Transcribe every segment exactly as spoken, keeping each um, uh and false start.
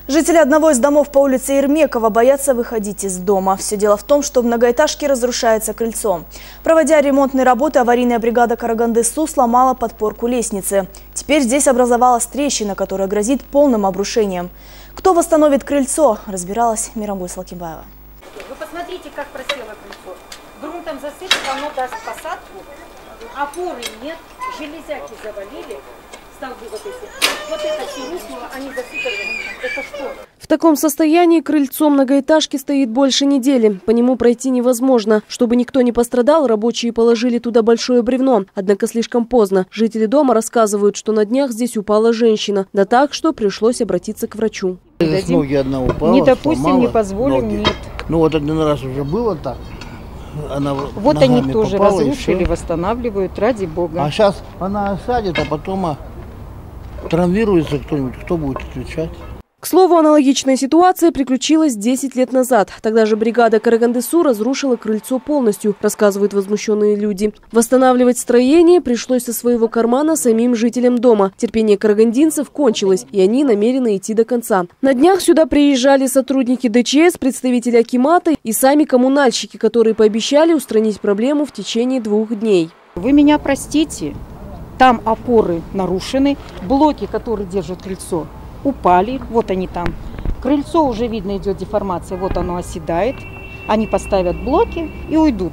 Жители одного из домов по улице Ермекова боятся выходить из дома. Все дело в том, что в многоэтажке разрушается крыльцо. Проводя ремонтные работы, аварийная бригада Караганды-Су сломала подпорку лестницы. Теперь здесь образовалась трещина, которая грозит полным обрушением. Кто восстановит крыльцо, разбиралась Мирамгуль Салкимбаева. Вы посмотрите, как просело крыльцо. Грунтом засыпать, оно даст посадку. Опоры нет, железяки завалили. Столбы вот эти. Вот это все рухнуло, они засыпали. Это что? В таком состоянии крыльцо многоэтажки стоит больше недели. По нему пройти невозможно. Чтобы никто не пострадал, рабочие положили туда большое бревно. Однако слишком поздно. Жители дома рассказывают, что на днях здесь упала женщина. Да так, что пришлось обратиться к врачу. С ноги одна упала, не допустим, не позволим, ноги. нет. Ну вот один раз уже было так. Она вот они тоже попала, разрушили, восстанавливают, ради бога. А сейчас она осадит, а потом а, травмируется кто-нибудь, кто будет отвечать? К слову, аналогичная ситуация приключилась десять лет назад. Тогда же бригада Караганды-Су разрушила крыльцо полностью, рассказывают возмущенные люди. Восстанавливать строение пришлось со своего кармана самим жителям дома. Терпение карагандинцев кончилось, и они намерены идти до конца. На днях сюда приезжали сотрудники Дэ Че Эс, представители акимата и сами коммунальщики, которые пообещали устранить проблему в течение двух дней. Вы меня простите, там опоры нарушены, блоки, которые держат крыльцо, упали, вот они там. Крыльцо уже видно, идет деформация, вот оно оседает. Они поставят блоки и уйдут.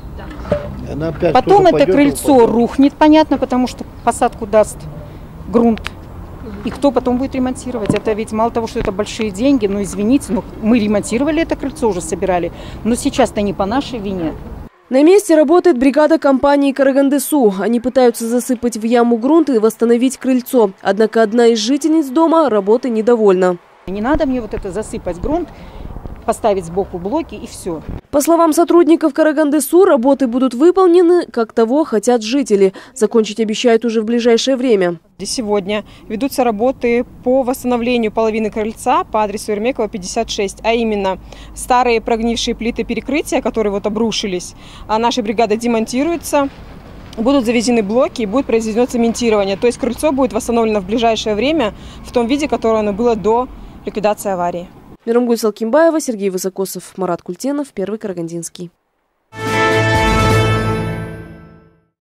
Потом это крыльцо рухнет, понятно, потому что посадку даст грунт. И кто потом будет ремонтировать? Это ведь мало того, что это большие деньги, но извините, но мы ремонтировали это крыльцо, уже собирали. Но сейчас-то не по нашей вине. На месте работает бригада компании Караганды-Су. Они пытаются засыпать в яму грунт и восстановить крыльцо. Однако одна из жительниц дома работой недовольна. Не надо мне вот это засыпать грунт, поставить сбоку блоки и все. По словам сотрудников Караганды-Су, работы будут выполнены, как того хотят жители. Закончить обещают уже в ближайшее время. Сегодня ведутся работы по восстановлению половины крыльца по адресу Ермекова, пятьдесят шесть, а именно старые прогнившие плиты перекрытия, которые вот обрушились, а наша бригада демонтируется, будут завезены блоки и будет произведено цементирование. То есть крыльцо будет восстановлено в ближайшее время в том виде, которое оно было до ликвидации аварии. Мирамгуль Салкимбаева, Сергей Высокосов, Марат Культенов, Первый Карагандинский.